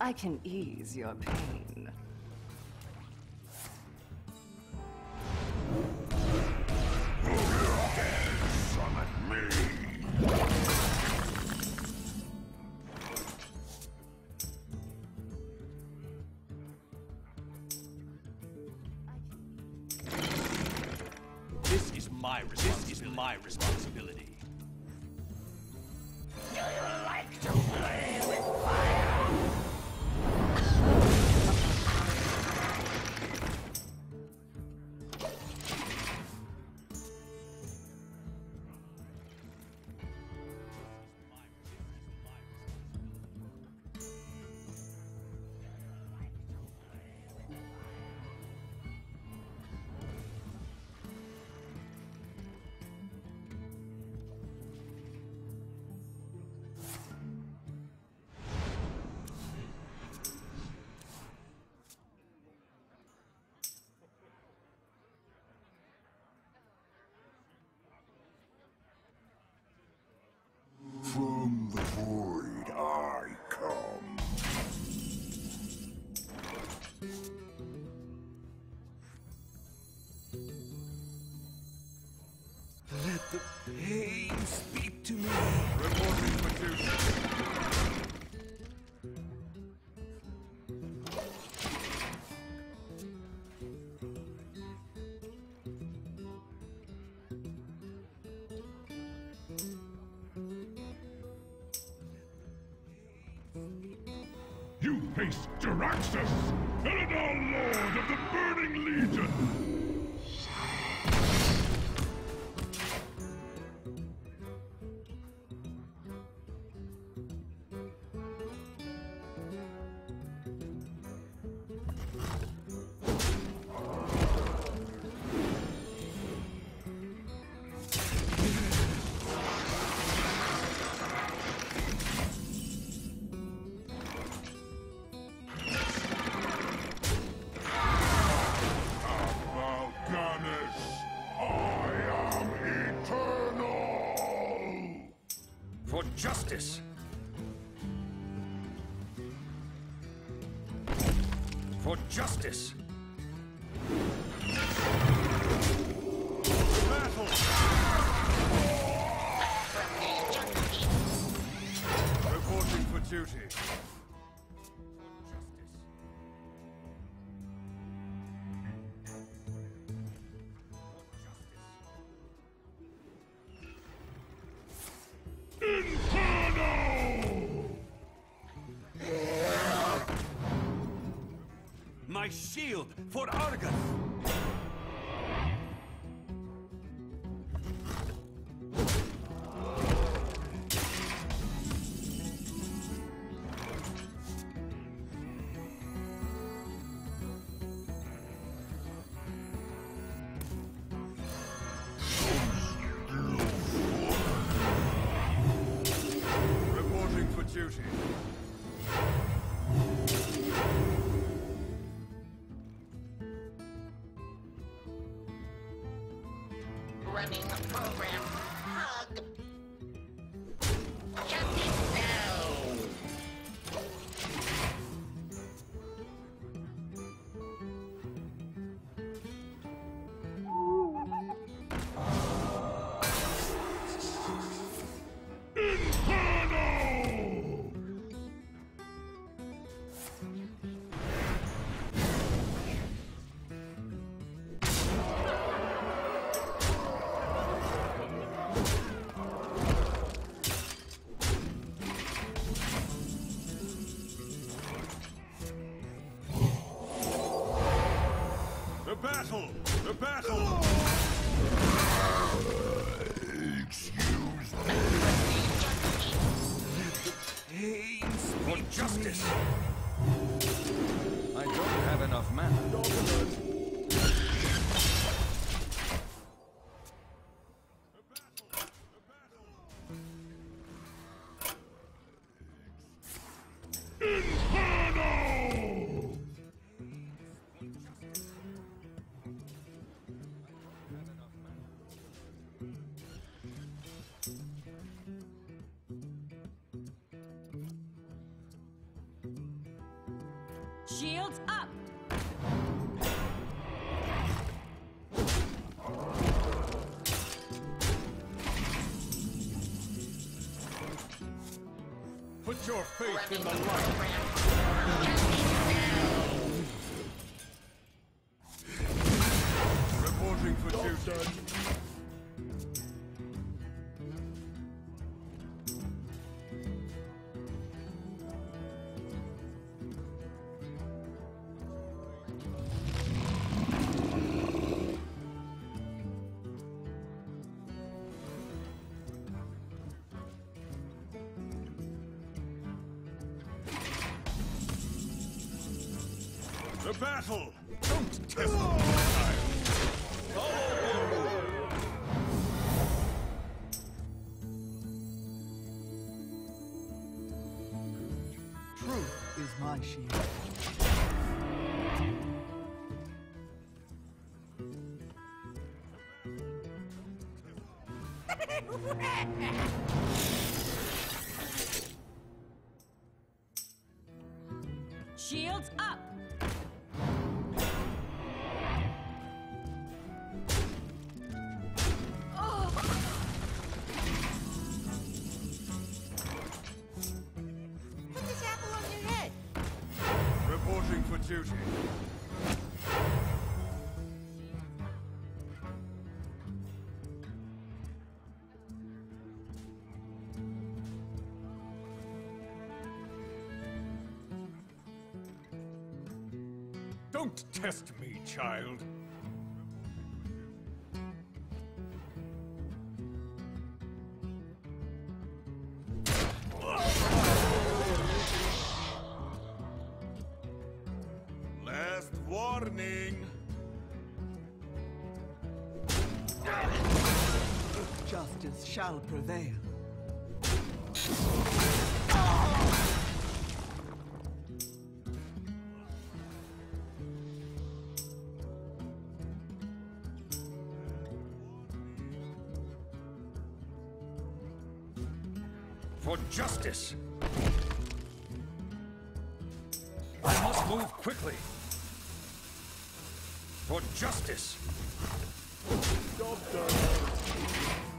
I can ease your pain. Summon me! This is my responsibility. Do you like to play with fire? From the void I come. Let the pain speak to me. Reporting for duty. You face Jaraxxus, Eladar Lord of the Burning Legion! For justice! For justice! Battle! Reporting for duty. My shield for Argus! Reporting for duty. Running the program. Hug. Shut it down. The battle! The battle! Excuse me. For justice! I don't have enough mana. Shields up! Put your faith in the light. Reporting for duty. The battle! Don't test me, Truth is my shield. Shields up! Put this apple on your head. Reporting for duty. Don't test me, child. Last warning. Justice shall prevail. For justice! I must move quickly! For justice! Job done.